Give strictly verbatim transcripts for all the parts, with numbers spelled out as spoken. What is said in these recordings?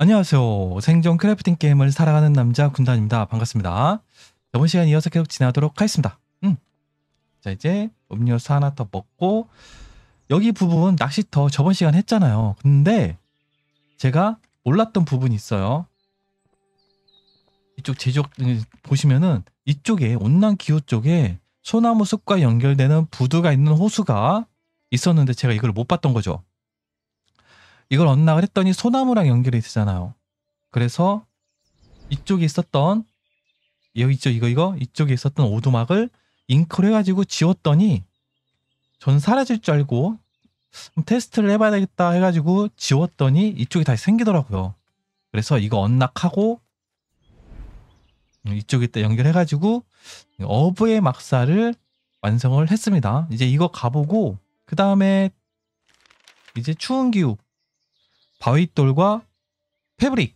안녕하세요. 생존 크래프팅 게임을 살아가는 남자 군단입니다. 반갑습니다. 저번 시간 이어서 계속 진행하도록 하겠습니다. 음. 자, 이제 음료수 하나 더 먹고, 여기 부분 낚시터 저번 시간 했잖아요. 근데 제가 몰랐던 부분이 있어요. 이쪽 제조 보시면은 이쪽에 온난 기후 쪽에 소나무 숲과 연결되는 부두가 있는 호수가 있었는데 제가 이걸 못 봤던 거죠. 이걸 언락을 했더니 소나무랑 연결이 되잖아요. 그래서 이쪽에 있었던 여기 있죠, 이거 이거 이쪽에 있었던 오두막을 잉크로 해가지고 지웠더니 전 사라질 줄 알고 테스트를 해봐야 되겠다 해가지고 지웠더니 이쪽이 다시 생기더라고요. 그래서 이거 언락하고 이쪽에 연결해가지고 어부의 막사를 완성을 했습니다. 이제 이거 가보고 그 다음에 이제 추운 기후 바위돌과 패브릭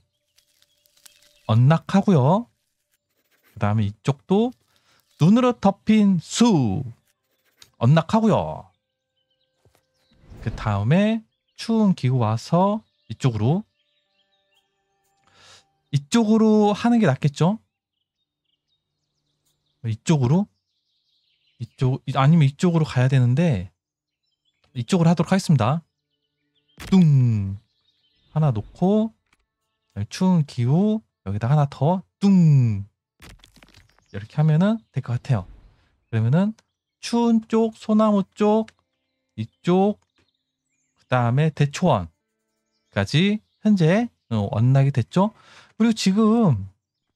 언락하고요. 그 다음에 이쪽도 눈으로 덮인 수 언락하고요. 그 다음에 추운 기후 와서 이쪽으로 이쪽으로 하는 게 낫겠죠? 이쪽으로 이쪽 아니면 이쪽으로 가야 되는데 이쪽으로 하도록 하겠습니다. 뚱 하나 놓고 추운 기후 여기다 하나 더 뚱 이렇게 하면은 될 것 같아요. 그러면은 추운 쪽 소나무 쪽 이쪽 그 다음에 대초원까지 현재 어, 언락이 됐죠. 그리고 지금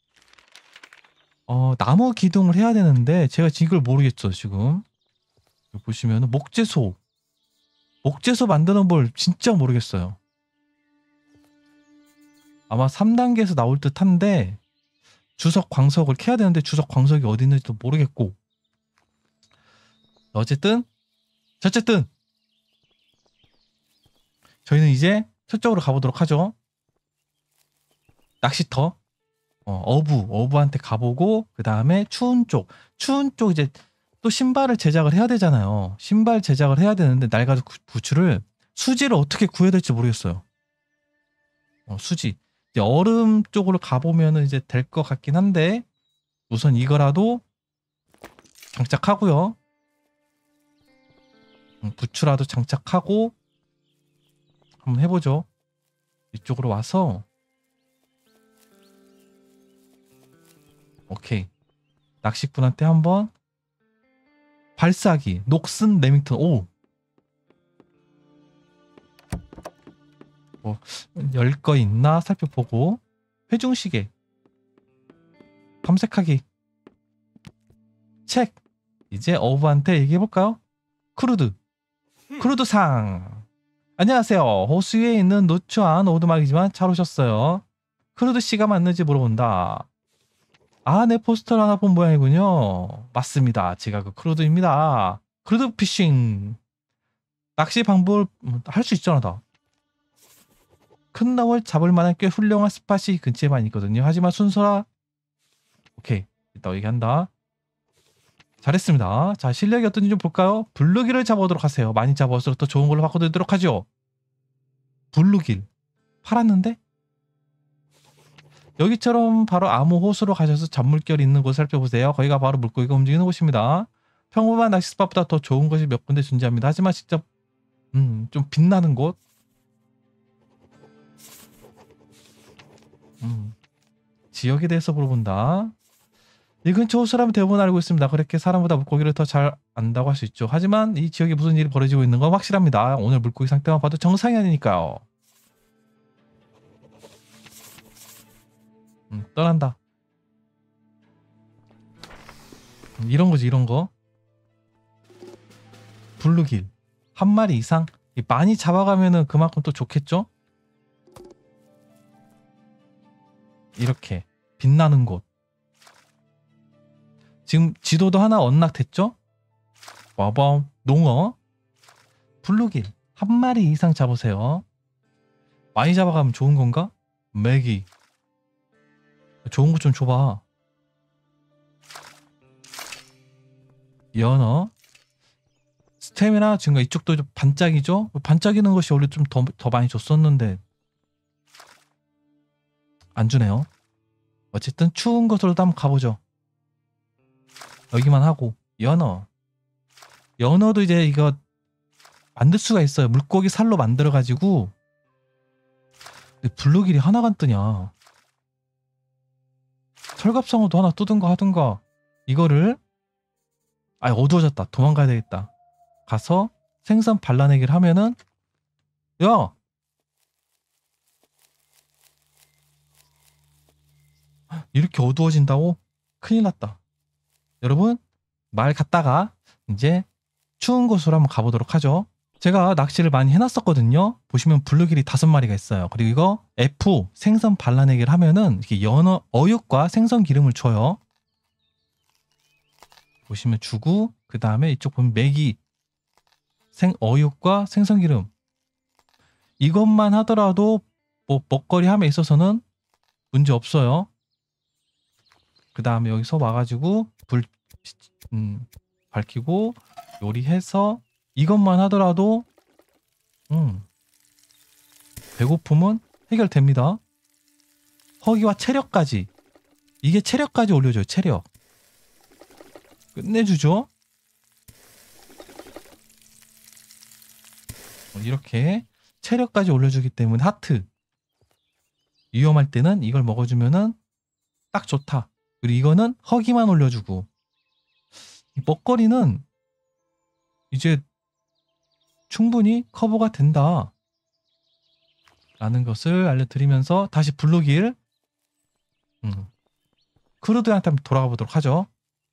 어, 나무 기둥을 해야 되는데 제가 지금 이걸 모르겠죠. 지금 보시면은 목재소 목재소 만드는 걸 진짜 모르겠어요. 아마 삼 단계에서 나올 듯 한데 주석 광석을 캐야 되는데 주석 광석이 어디 있는지도 모르겠고 어쨌든 어쨌든 저희는 이제 저쪽으로 가보도록 하죠. 낚시터 어, 어부 어부한테 가보고 그 다음에 추운 쪽 추운 쪽 이제 또 신발을 제작을 해야 되잖아요. 신발 제작을 해야 되는데 낡아서 부츠를 수지를 어떻게 구해야 될지 모르겠어요. 어, 수지 이제 얼음 쪽으로 가보면은 이제 될 것 같긴 한데 우선 이거라도 장착하고요. 음, 부츠라도 장착하고 한번 해보죠. 이쪽으로 와서 오케이 낚시꾼한테 한번 발사기 녹슨 레밍턴 오 뭐 열 거 있나 살펴보고 회중시계 탐색하기 책 이제 어부한테 얘기해볼까요? 크루드 크루드상 안녕하세요. 호수 위에 있는 누추한 오두막이지만 잘 오셨어요. 크루드 씨가 맞는지 물어본다. 아, 내 포스터를 하나 본 모양이군요. 맞습니다. 제가 그 크루드입니다. 크루드 피싱 낚시 방법을 할 수 있잖아. 다. 큰 놈을 잡을 만한 꽤 훌륭한 스팟이 근처에만 있거든요. 하지만 순서라 오케이 이따 얘기한다. 잘했습니다. 자, 실력이 어떤지 좀 볼까요? 블루길을 잡아오도록 하세요. 많이 잡아올수록 더 좋은 걸로 바꿔드리도록 하죠. 블루길 팔았는데? 여기처럼 바로 아무 호수로 가셔서 잡물결이 있는 곳을 살펴보세요. 거기가 바로 물고기가 움직이는 곳입니다. 평범한 낚시 스팟보다 더 좋은 것이 몇 군데 존재합니다. 하지만 직접 음, 좀 빛나는 곳 음, 지역에 대해서 물어본다. 이 근처 호수라면 대부분 알고 있습니다. 그렇게 사람보다 물고기를 더 잘 안다고 할 수 있죠. 하지만 이 지역에 무슨 일이 벌어지고 있는 건 확실합니다. 오늘 물고기 상태만 봐도 정상이 아니니까요. 음, 떠난다. 음, 이런 거지 이런 거. 블루길 한 마리 이상 많이 잡아가면은 그만큼 또 좋겠죠. 이렇게 빛나는 곳. 지금 지도도 하나 언락됐죠? 와밤 농어 블루길 한 마리 이상 잡으세요. 많이 잡아가면 좋은 건가? 메기 좋은 거 좀 줘봐. 연어 스태미나 증가 이쪽도 좀 반짝이죠? 반짝이는 것이 원래 좀 더 더 많이 줬었는데 안 주네요. 어쨌든 추운 곳으로도 한번 가보죠. 여기만 하고 연어. 연어도 이제 이거 만들 수가 있어요. 물고기 살로 만들어가지고. 근데 블루길이 하나가 안 뜨냐. 철갑상어도 하나 뜨든가 하든가. 이거를 아 어두워졌다. 도망가야 되겠다. 가서 생선 발라내기를 하면은 야! 이렇게 어두워진다고? 큰일 났다. 여러분 말 갔다가 이제 추운 곳으로 한번 가보도록 하죠. 제가 낚시를 많이 해놨었거든요. 보시면 블루길이 다섯 마리가 있어요. 그리고 이거 F 생선 발라내기를 하면은 이렇게 연어 어육과 생선 기름을 줘요. 보시면 주고 그 다음에 이쪽 보면 메기 생 어육과 생선 기름 이것만 하더라도 뭐 먹거리 함에 있어서는 문제 없어요. 그 다음에 여기서 와가지고 불 음, 밝히고 요리해서 이것만 하더라도 음, 배고픔은 해결됩니다. 허기와 체력까지 이게 체력까지 올려줘요. 체력 끝내주죠. 이렇게 체력까지 올려주기 때문에 하트 위험할 때는 이걸 먹어주면은 딱 좋다. 그리고 이거는 허기만 올려주고 이 먹거리는 이제 충분히 커버가 된다 라는 것을 알려드리면서 다시 블루길 음, 크루드한테 한번 돌아가 보도록 하죠.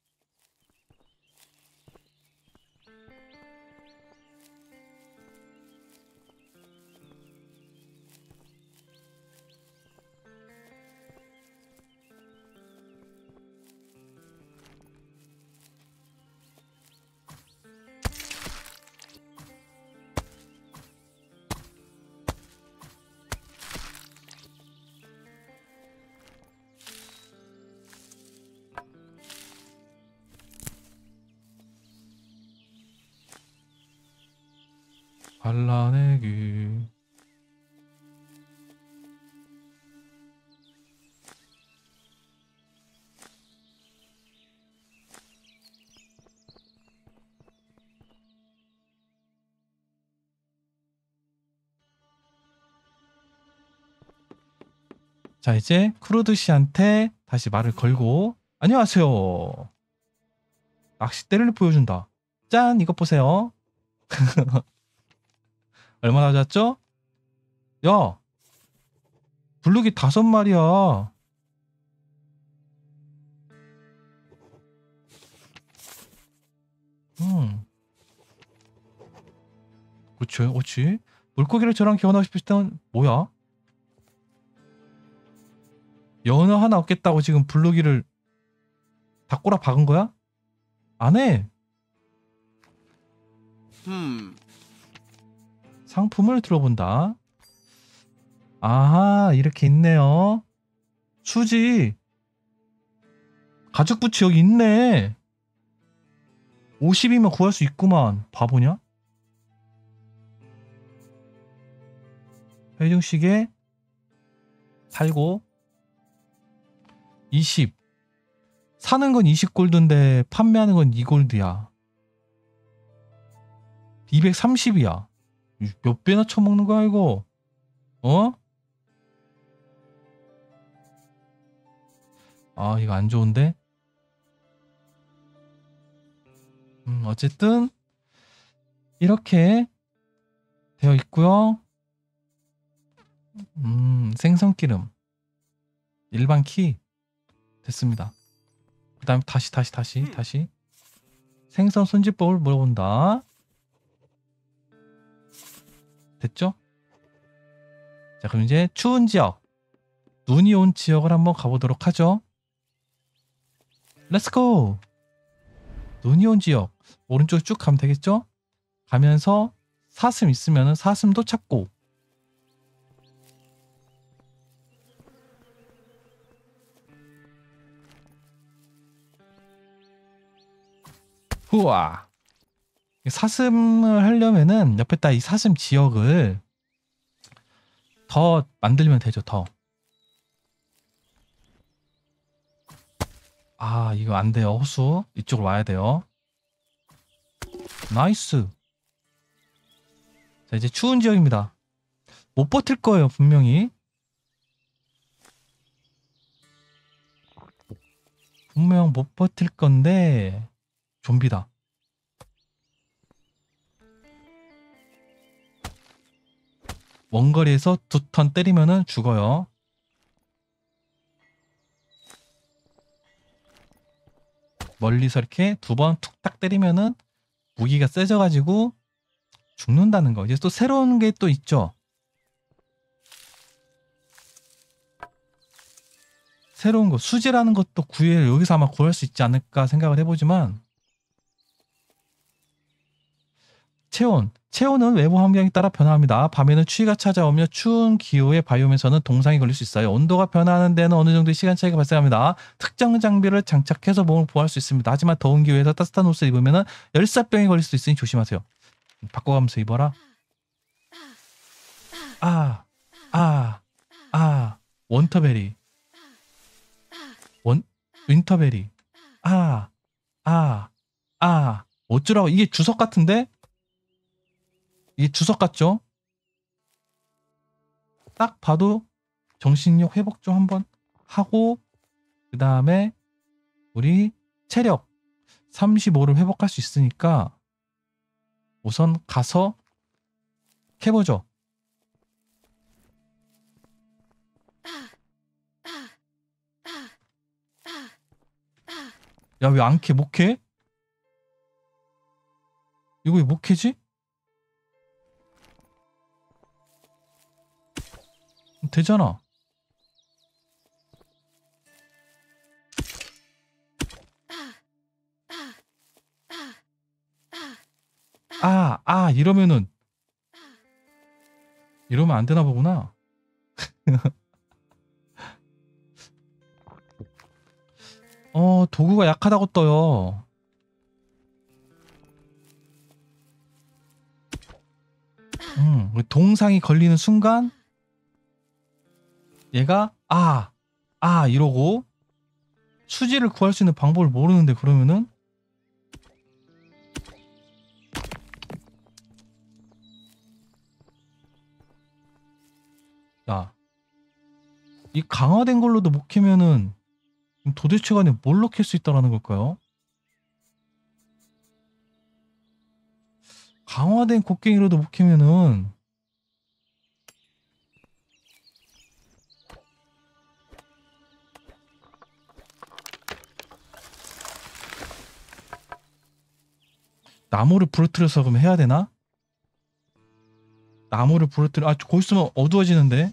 발라내기 자 이제 크루드 씨한테 다시 말을 걸고 안녕하세요. 낚싯대를 보여준다. 짠 이것 보세요. 얼마나 잡았죠? 야 블루기 다섯 마리야. 음 그치 그치 물고기를 저랑 교환하고 싶을 때는 뭐야? 연어 하나 얻겠다고 지금 블루기를 다 꼬라 박은 거야? 안 해. 음. 상품을 들어본다. 아하 이렇게 있네요. 수지 가죽 부츠 여기 있네. 오십이면 구할 수 있구만. 바보냐? 회중시계 팔고 이십 사는 건 이십 골드인데 판매하는 건 이 골드야. 이백삼십이야. 몇 배나 처먹는 거야 이거? 어? 아 이거 안 좋은데? 음 어쨌든 이렇게 되어 있고요. 음 생선기름 일반 키 됐습니다. 그 다음에 다시 다시 다시 다시 생선 손질법을 물어본다. 됐죠? 자 그럼 이제 추운 지역 눈이 온 지역을 한번 가보도록 하죠. 렛츠고. 눈이 온 지역 오른쪽 쭉 가면 되겠죠? 가면서 사슴 있으면 사슴도 찾고 후와 사슴을 하려면은 옆에다 이 사슴 지역을 더 만들면 되죠. 더 아, 이거 안 돼요. 호수. 이쪽으로 와야 돼요. 나이스. 자, 이제 추운 지역입니다. 못 버틸 거예요, 분명히. 분명 못 버틸 건데, 좀비다. 원거리에서 두 턴 때리면은 죽어요. 멀리서 이렇게 두 번 툭딱 때리면은 무기가 세져가지고 죽는다는 거. 이제 또 새로운 게 또 있죠. 새로운 거. 수지라는 것도 구해, 여기서 아마 구할 수 있지 않을까 생각을 해보지만, 체온. 체온은 외부 환경에 따라 변화합니다. 밤에는 추위가 찾아오며 추운 기후의 바이옴에서는 동상이 걸릴 수 있어요. 온도가 변화하는 데는 어느 정도의 시간 차이가 발생합니다. 특정 장비를 장착해서 몸을 보호할 수 있습니다. 하지만 더운 기후에서 따뜻한 옷을 입으면 열사병에 걸릴 수도 있으니 조심하세요. 바꿔가면서 입어라. 아, 아, 아, 원터베리. 원, 윈터베리. 아, 아, 아. 어쩌라고. 이게 주석 같은데? 이게 주석 같죠? 딱 봐도 정신력 회복 좀 한번 하고, 그 다음에 우리 체력 삼십오를 회복할 수 있으니까 우선 가서 캐보죠. 야, 왜 안 캐? 못 캐? 이거 왜 못 캐지? 되잖아. 아, 아, 이러면은 이러면 안 되나 보구나. 어, 도구가 약하다고 떠요. 음, 동상이 걸리는 순간 얘가 아, 아 이러고 수지를 구할 수 있는 방법을 모르는데 그러면은 야, 이 강화된 걸로도 못 캐면은 도대체 간에 뭘로 캘 수 있다라는 걸까요? 강화된 곡괭이로도 못 캐면은 나무를 부러뜨려서 그럼 해야 되나? 나무를 부러뜨려. 아, 거기 있으면 어두워지는데.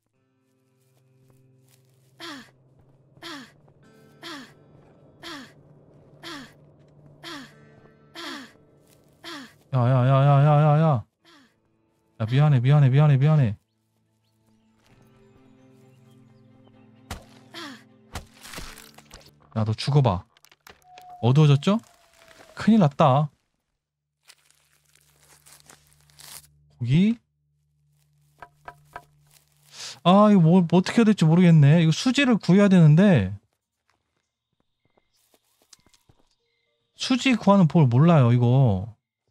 야야야야야야야. 야, 미안해 미안해 미안해 미안해. 야, 너 죽어봐. 어두워졌죠? 큰일 났다. 거기. 아, 이거 뭐, 뭐 어떻게 해야 될지 모르겠네. 이거 수지를 구해야 되는데 수지 구하는 법을 몰라요. 이거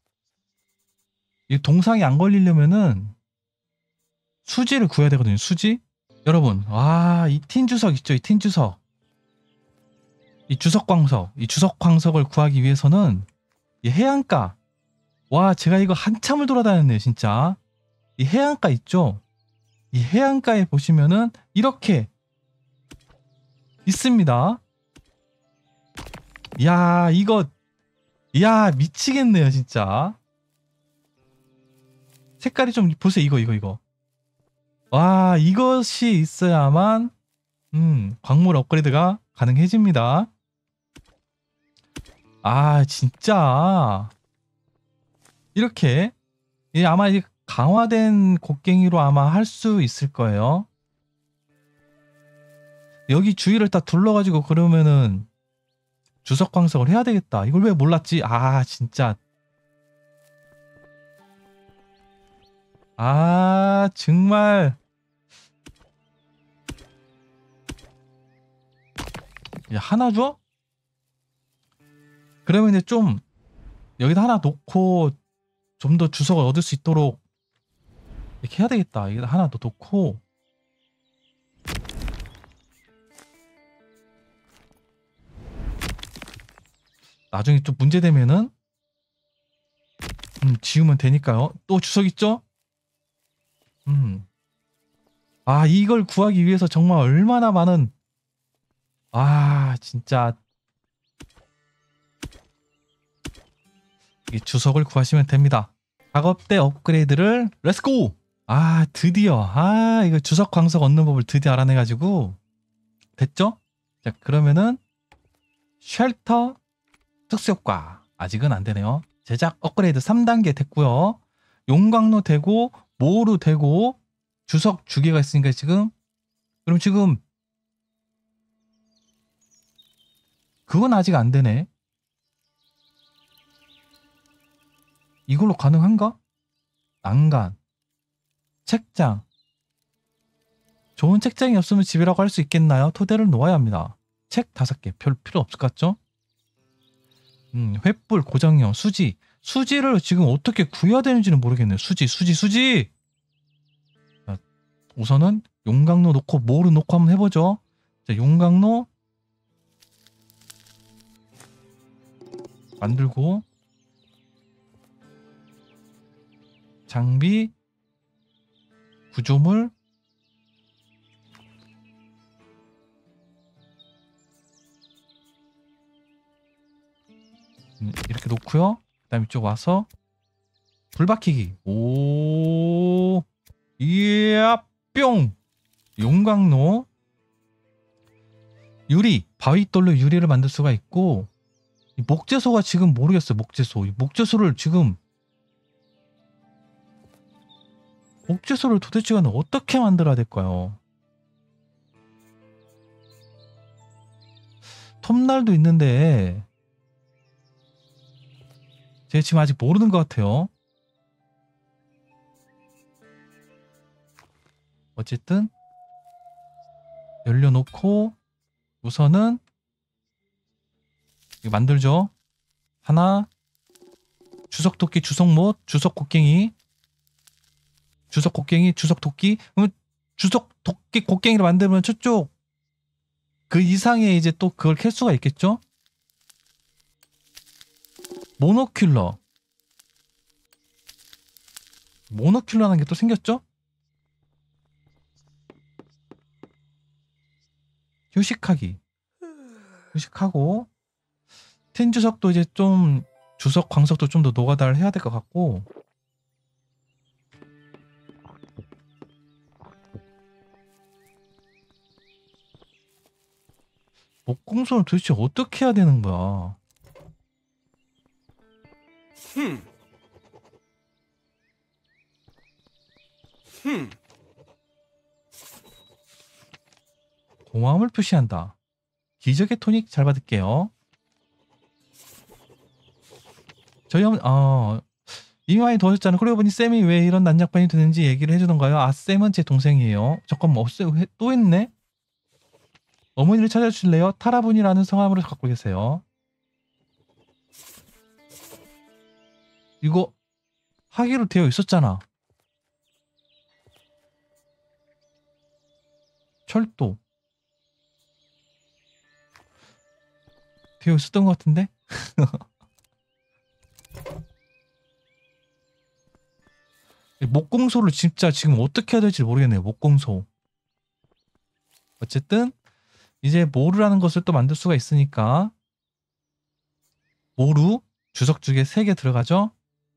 이 동상이 안 걸리려면은 수지를 구해야 되거든요. 수지. 여러분, 와, 이 틴 주석 있죠? 이 틴 주석. 이 주석 광석. 이 주석 광석을 구하기 위해서는 이 해안가. 와, 제가 이거 한참을 돌아다녔네요, 진짜. 이 해안가 있죠? 이 해안가에 보시면은 이렇게 있습니다. 야, 이거, 야, 미치겠네요, 진짜. 색깔이 좀 보세요. 이거, 이거, 이거. 와, 이것이 있어야만, 음, 광물 업그레이드가 가능해집니다. 아, 진짜. 이렇게, 이 아마 이 강화된 곡괭이로 아마 할 수 있을 거예요. 여기 주위를 다 둘러가지고 그러면은 주석 광석을 해야 되겠다. 이걸 왜 몰랐지? 아, 진짜. 아, 정말. 야, 하나 줘? 그러면 이제 좀 여기다 하나 놓고 좀 더 주석을 얻을 수 있도록 이렇게 해야 되겠다. 여기다 하나 더 놓고 나중에 좀 문제되면은 음, 지우면 되니까요. 또 주석 있죠? 음. 아, 이걸 구하기 위해서 정말 얼마나 많은 아, 진짜 이 주석을 구하시면 됩니다. 작업대 업그레이드를 렛츠고! 아, 드디어 아, 이거 주석 광석 얻는 법을 드디어 알아내가지고 됐죠? 자, 그러면은 쉘터 특수효과 아직은 안되네요. 제작 업그레이드 삼 단계 됐고요. 용광로 되고 모루 되고 주석 주개가 있으니까 지금 그럼 지금 그건 아직 안되네. 이걸로 가능한가? 난간 책장 좋은 책장이 없으면 집이라고 할 수 있겠나요? 토대를 놓아야 합니다. 책 다섯 개 별 필요 없을 것 같죠? 음, 횃불 고정형 수지 수지를 지금 어떻게 구해야 되는지는 모르겠네요. 수지 수지 수지 자, 우선은 용광로 놓고 모루 놓고 한번 해보죠. 자, 용광로 만들고 장비 구조물 음, 이렇게 놓고요. 그 다음 이쪽 와서 불 박히기 오 이야 뿅 용광로 유리 바위돌로 유리를 만들 수가 있고 이 목재소가 지금 모르겠어요. 목재소 이 목재소를 지금 목재소를 도대체 어떻게 만들어야 될까요? 톱날도 있는데 제가 지금 아직 모르는 것 같아요. 어쨌든 열려놓고 우선은 이거 만들죠. 하나 주석도끼 주석못 주석곡괭이 주석곡괭이 주석도끼 그러면 주석도끼 곡괭이를 만들면 저쪽 그 이상의 이제 또 그걸 캘 수가 있겠죠. 모노큘러 모노큘러라는 게 또 생겼죠. 휴식하기 휴식하고 틴 주석도 이제 좀 주석 광석도 좀 더 노가다를 해야 될 것 같고 목공소를 도대체 어떻게 해야 되는 거야. 흠. 흠. 고마움을 표시한다. 기적의 토닉 잘 받을게요. 저희 어머니 어, 이미 많이 도와줬잖아. 그러고 보니 쌤이 왜 이런 난장판이 되는지 얘기를 해주던가요? 아, 쌤은 제 동생이에요. 잠깐만 없애 또 했네? 어머니를 찾아주실래요? 타라분이라는 성함으로 갖고 계세요. 이거 하기로 되어 있었잖아. 철도 되어 있었던 것 같은데? 목공소를 진짜 지금 어떻게 해야 될지 모르겠네요. 목공소. 어쨌든 이제 모루라는 것을 또 만들 수가 있으니까 모루 주석주개 세 개 들어가죠.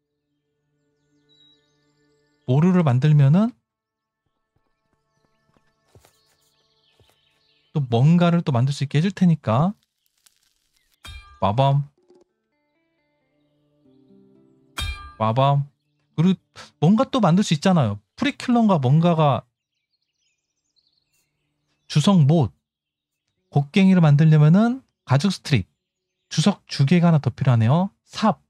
모루를 만들면은 또 뭔가를 또 만들 수 있게 해줄 테니까 마밤 마밤 그리고 뭔가 또 만들 수 있잖아요. 프리큘런과 뭔가가 주석 못 곡괭이를 만들려면은 가죽 스트립 주석 주개가 하나 더 필요하네요. 삽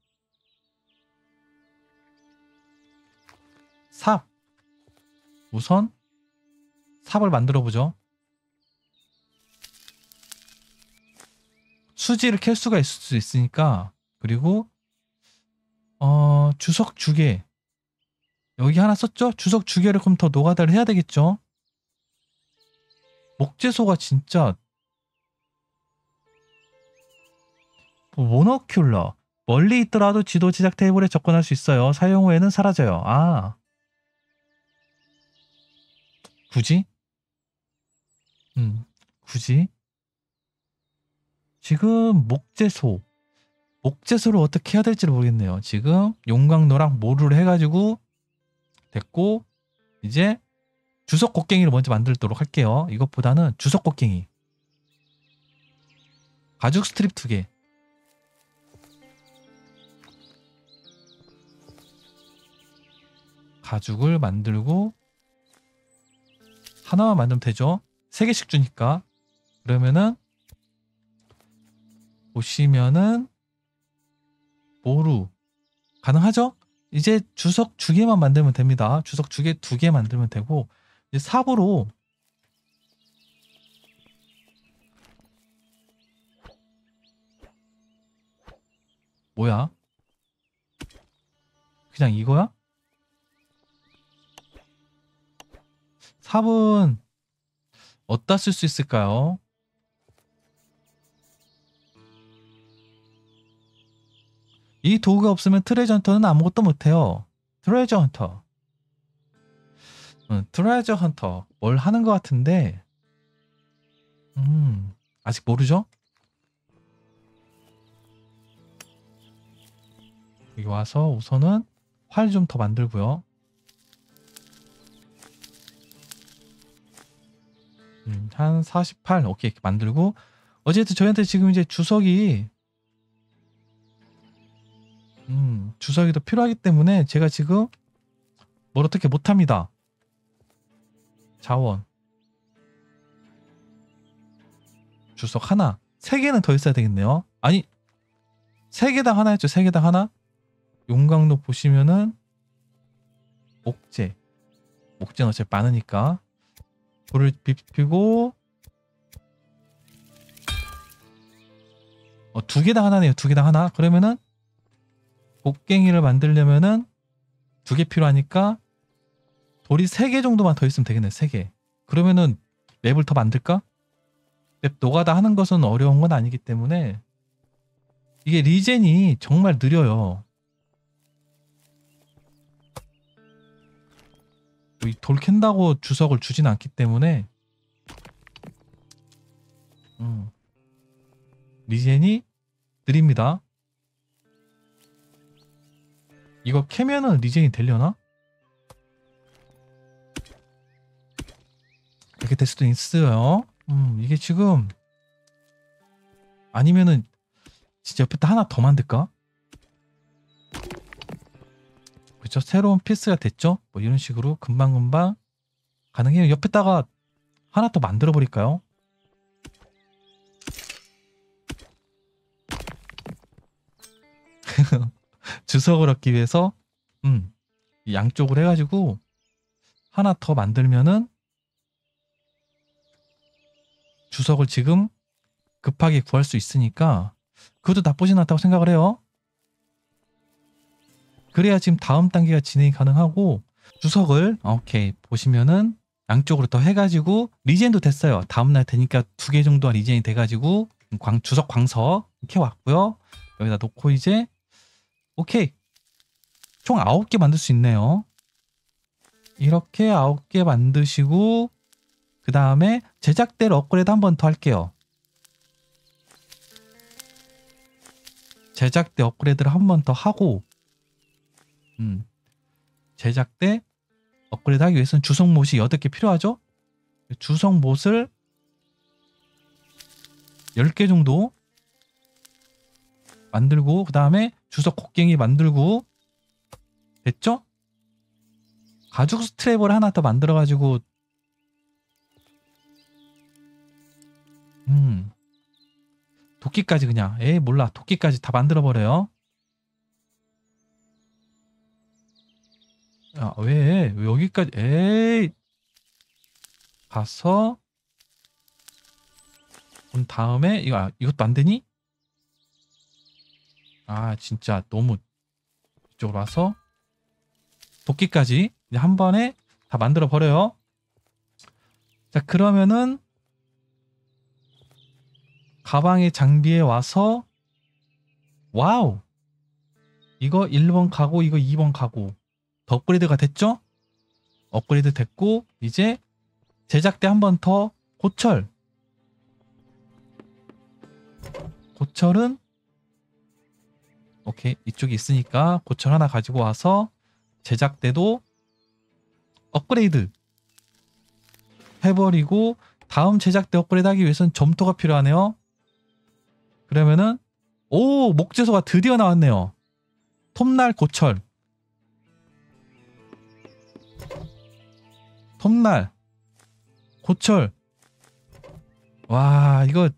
삽 우선 삽을 만들어 보죠. 수지를 캘 수가 있을 수 있으니까. 그리고 어 주석 주개 여기 하나 썼죠? 주석 주개를 그럼 더 노가다를 해야 되겠죠? 목재소가 진짜 모노큘러 멀리 있더라도 지도 제작 테이블에 접근할 수 있어요. 사용 후에는 사라져요. 아 굳이? 음 굳이? 지금 목재소 목재소를 어떻게 해야 될지 모르겠네요. 지금 용광로랑 모루를 해가지고 됐고 이제 주석 곡괭이를 먼저 만들도록 할게요. 이것보다는 주석 곡괭이 가죽 스트립 두 개 가죽을 만들고 하나만 만들면 되죠. 세 개씩 주니까. 그러면은 보시면은 모루 가능하죠? 이제 주석 주개만 만들면 됩니다. 주석 주개 두 개 만들면 되고 이제 삽으로 뭐야? 그냥 이거야? 삽은 어디다 쓸 수 있을까요? 이 도구가 없으면 트레저 헌터는 아무것도 못해요. 트레저 헌터. 음, 트레저 헌터. 뭘 하는 것 같은데, 음, 아직 모르죠? 여기 와서 우선은 활 좀 더 만들고요. 음, 한 사십팔, 오케이, 이렇게 만들고. 어쨌든 저희한테 지금 이제 주석이, 음, 주석이 더 필요하기 때문에 제가 지금 뭘 어떻게 못합니다. 자원. 주석 하나. 세 개는 더 있어야 되겠네요. 아니, 세 개당 하나였죠. 세 개당 하나. 용광로 보시면은 목재. 목재는 어차피 많으니까. 불을 비피고 어, 두 개당 하나네요. 두 개당 하나. 그러면은 곡괭이를 만들려면은 두 개 필요하니까 돌이 세 개 정도만 더 있으면 되겠네. 세 개. 그러면은 맵을 더 만들까? 맵 노가다 하는 것은 어려운 건 아니기 때문에 이게 리젠이 정말 느려요. 돌 캔다고 주석을 주진 않기 때문에 음, 리젠이 느립니다. 이거 캐면은 리젠이 되려나? 이렇게 될 수도 있어요. 음, 이게 지금 아니면은 진짜 옆에다 하나 더 만들까? 그렇죠. 새로운 피스가 됐죠. 뭐 이런 식으로 금방금방 가능해요. 옆에다가 하나 더 만들어 버릴까요? 주석을 얻기 위해서 음, 양쪽으로 해가지고 하나 더 만들면은 주석을 지금 급하게 구할 수 있으니까 그것도 나쁘진 않다고 생각을 해요. 그래야 지금 다음 단계가 진행이 가능하고 주석을 오케이 보시면은 양쪽으로 더 해가지고 리젠도 됐어요. 다음날 되니까 두 개 정도가 리젠이 돼가지고 광, 주석 광석 이렇게 왔고요. 여기다 놓고 이제 오케이 총 아홉 개 만들 수 있네요. 이렇게 아홉 개 만드시고 그 다음에 제작대를 업그레이드 한 번 더 할게요. 제작대 업그레이드를 한 번 더 하고 음, 제작대 업그레이드 하기 위해서는 주석못이 여덟 개 필요하죠? 주석못을 열 개 정도 만들고 그 다음에 주석 곡괭이 만들고 됐죠? 가죽 스트랩을 하나 더 만들어가지고 음 도끼까지 그냥 에이 몰라 도끼까지 다 만들어버려요. 야, 왜? 왜 여기까지? 에이! 가서 온 다음에 이거 아, 이것도 안 되니? 아 진짜 너무 이쪽으로 와서 도끼까지 이제 한 번에 다 만들어 버려요. 자 그러면은 가방의 장비에 와서 와우 이거 일 번 가고 이거 이 번 가고 더 업그레이드가 됐죠? 업그레이드 됐고 이제 제작대 한 번 더 고철 고철은 오케이 이쪽에 있으니까 고철 하나 가지고 와서 제작대도 업그레이드 해버리고 다음 제작대 업그레이드 하기 위해서는 점토가 필요하네요. 그러면은 오 목재소가 드디어 나왔네요. 톱날 고철 톱날 고철 와 이거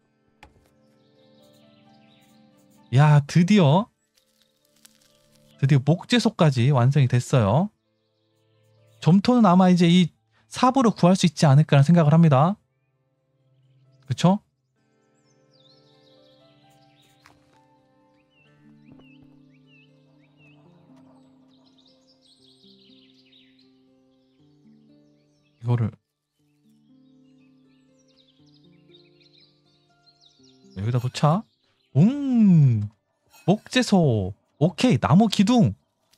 야 드디어 드디어 목재소까지 완성이 됐어요. 점토는 아마 이제 이 삽으로 구할 수 있지 않을까라는 생각을 합니다. 그쵸? 이거를 여기다 놓자. 음 목재소 오케이 나무 기둥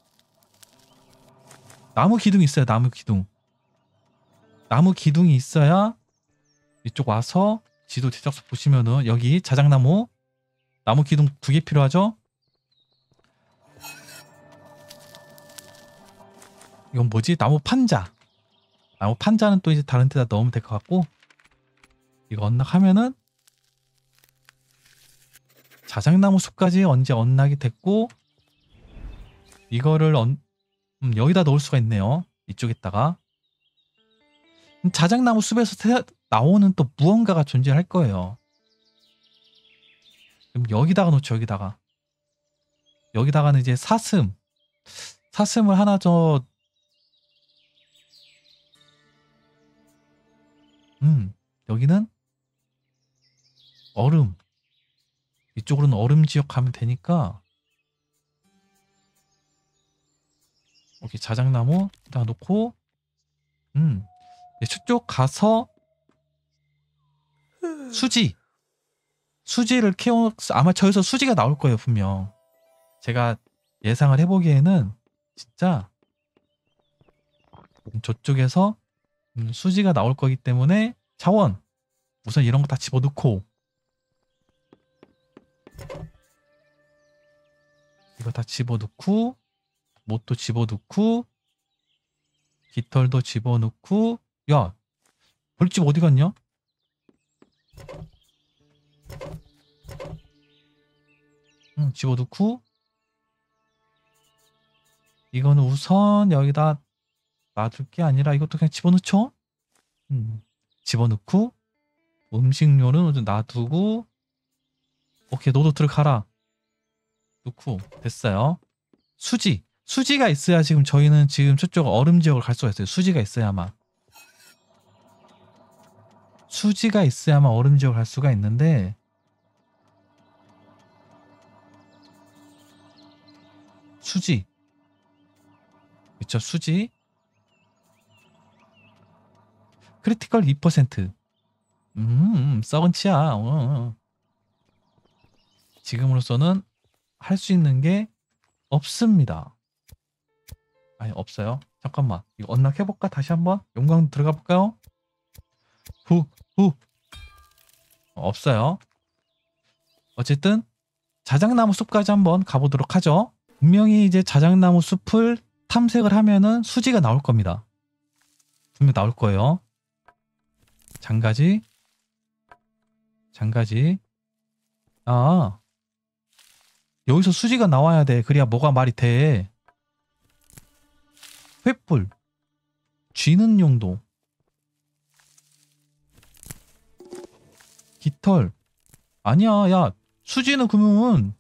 나무 기둥 있어요. 나무 기둥 나무 기둥이 있어야 이쪽 와서 지도 제작소 보시면은 여기 자작나무 나무 기둥 두 개 필요하죠? 이건 뭐지? 나무 판자 나무 판자는 또 이제 다른 데다 넣으면 될 것 같고 이거 언락하면은 자작나무 숲까지 언제 언락이 됐고 이거를 언, 음, 여기다 넣을 수가 있네요. 이쪽에다가 자작나무 숲에서 태, 나오는 또 무언가가 존재할 거예요. 그럼 여기다가 놓죠. 여기다가 여기다가는 이제 사슴 사슴을 하나 저 음, 여기는 얼음 이쪽으로는 얼음 지역 가면 되니까 여기 자작나무 다 놓고 음 저쪽 가서 수지 수지를 캐어 아마 저기서 수지가 나올 거예요. 분명 제가 예상을 해보기에는 진짜 저쪽에서 음, 수지가 나올 거기 때문에 자원 우선 이런 거 다 집어넣고 이거 다 집어넣고 못도 집어넣고 깃털도 집어넣고 야 벌집 어디 갔냐? 응 집어넣고 이거는 우선 여기다 놔둘 게 아니라 이것도 그냥 집어넣죠? 음, 집어넣고 음식료는 놔두고 오케이 너도 들어가라 넣고 됐어요. 수지 수지가 있어야 지금 저희는 지금 저쪽 얼음 지역을 갈 수가 있어요. 수지가 있어야만 수지가 있어야만 얼음 지역을 갈 수가 있는데 수지 그쵸 수지 크리티컬 이 퍼센트 음 썩은 치야 어, 어. 지금으로서는 할 수 있는 게 없습니다. 아니 없어요. 잠깐만 이거 언락해볼까? 다시 한번 용광 들어가 볼까요? 후 후 없어요. 어쨌든 자작나무 숲까지 한번 가보도록 하죠. 분명히 이제 자작나무 숲을 탐색을 하면은 수지가 나올 겁니다. 분명 나올 거예요. 장가지 장가지 아 여기서 수지가 나와야 돼. 그래야 뭐가 말이 돼. 횃불 쥐는 용도 깃털 아니야 야 수지는 그러면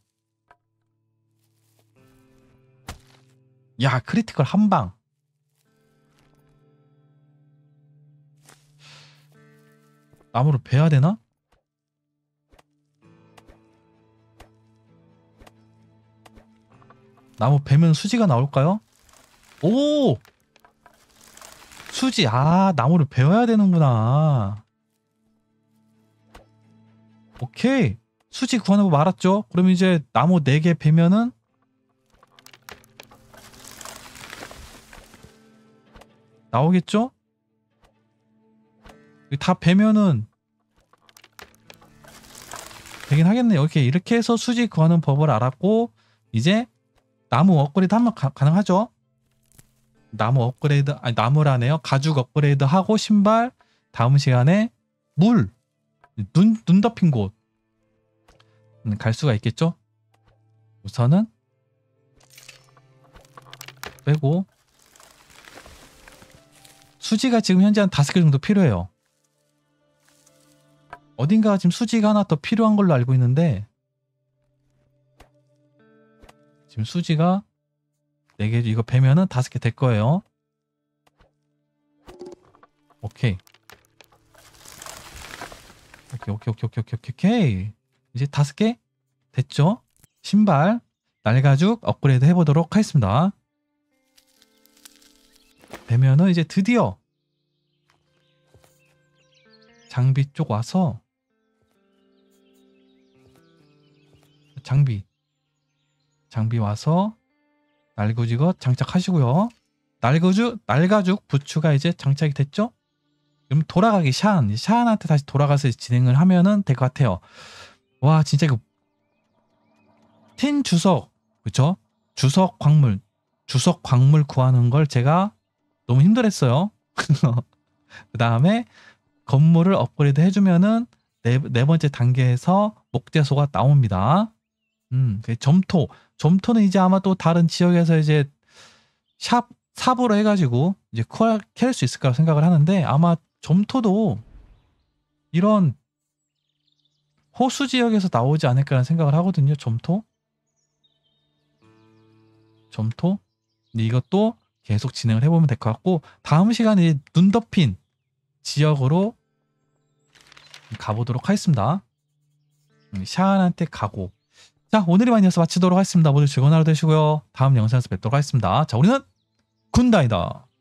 야 크리티컬 한방 나무를 베야 되나? 나무 베면 수지가 나올까요? 오! 수지. 아, 나무를 베어야 되는구나. 오케이. 수지 구하는 법 알았죠? 그럼 이제 나무 네 개 베면은 나오겠죠? 다 베면은 되긴 하겠네요. 오케이. 이렇게 해서 수지 구하는 법을 알았고 이제 나무 업그레이드 하면 가, 가능하죠? 나무 업그레이드, 아니 나무라네요. 가죽 업그레이드 하고 신발, 다음 시간에 물, 눈, 눈 덮인 곳 음, 갈 수가 있겠죠? 우선은 빼고 수지가 지금 현재 한 다섯 개 정도 필요해요. 어딘가 지금 수지가 하나 더 필요한 걸로 알고 있는데 지금 수지가 네 개, 이거 베면은 다섯 개 될 거예요. 오케이. 오케이, 오케이, 오케이, 오케이, 오케이, 오케이. 이제 다섯 개 됐죠? 신발, 날가죽 업그레이드 해보도록 하겠습니다. 되면은 이제 드디어 장비 쪽 와서 장비 장비 와서 날구지거 장착하시고요. 날구죽 날가죽 부츠가 이제 장착이 됐죠? 그럼 돌아가기 샤안 샤안한테 다시 돌아가서 진행을 하면은 될 것 같아요. 와 진짜 이거 틴 주석 그쵸? 주석 광물 주석 광물 구하는 걸 제가 너무 힘들었어요. 그 다음에 건물을 업그레이드 해주면은 네, 네 번째 단계에서 목재소가 나옵니다. 음, 그 점토. 점토는 이제 아마 또 다른 지역에서 이제 샵, 삽으로 해가지고 이제 캘 수 있을 거라고 생각을 하는데 아마 점토도 이런 호수 지역에서 나오지 않을까라는 생각을 하거든요. 점토. 점토. 근데 이것도 계속 진행을 해보면 될 것 같고 다음 시간에 눈 덮인 지역으로 가보도록 하겠습니다. 샤안한테 가고 자 오늘의 마이너스 마치도록 하겠습니다. 모두 즐거운 하루 되시고요. 다음 영상에서 뵙도록 하겠습니다. 자 우리는 군다이다.